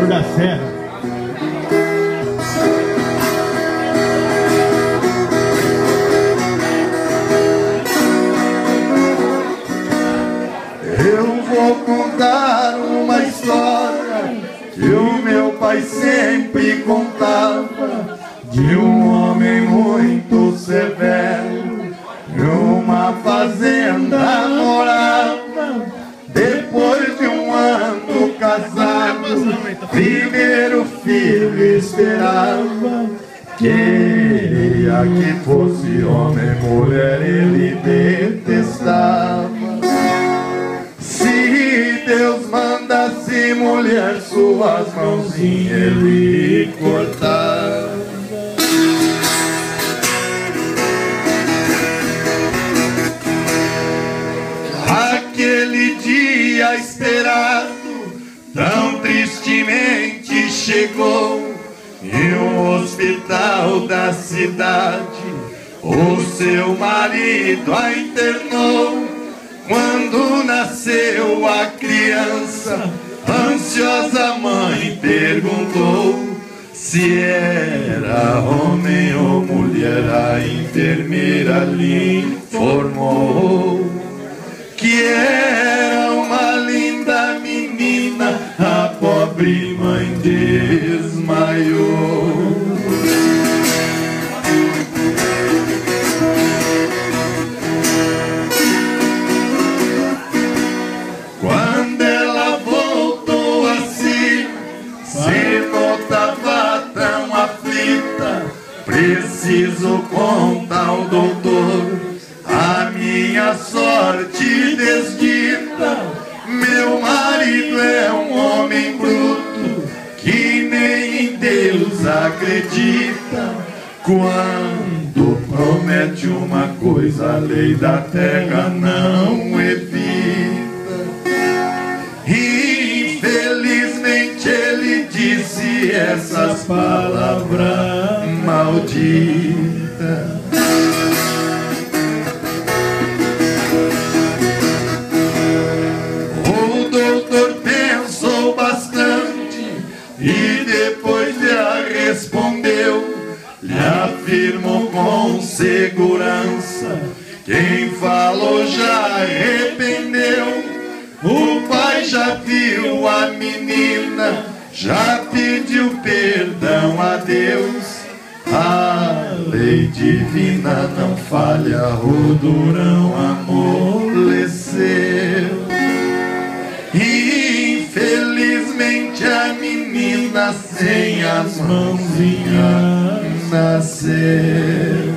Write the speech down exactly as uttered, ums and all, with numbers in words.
da Serra. Eu vou contar uma história que o meu pai sempre contava, de um homem muito severo, numa fazenda morava. Depois de um ano casado, primeiro filho esperava. Queria que fosse homem, mulher ele detestava. Se Deus mandasse mulher, suas mãozinhas ele cortava. Aquele dia esperado tão tristemente chegou, em um hospital da cidade o seu marido a internou. Quando nasceu a criança, ansiosa mãe perguntou se era homem ou mulher. A enfermeira lhe informou que era uma linda menina. A pobre mãe desmaiou. Quando ela voltou a si, se notava tão aflita. Preciso contar ao doutor a minha sorte desdita. Meu marido é um homem bruto, que nem em Deus acredita. Quando promete uma coisa, a lei da terra não evita. Infelizmente ele disse essas palavras malditas. E depois lhe respondeu, lhe afirmou com segurança: quem falou já arrependeu. O pai já viu a menina, já pediu perdão a Deus. A lei divina não falha, o durão amoleceu. Infelizmente a menina sem as mãozinhas nasceu.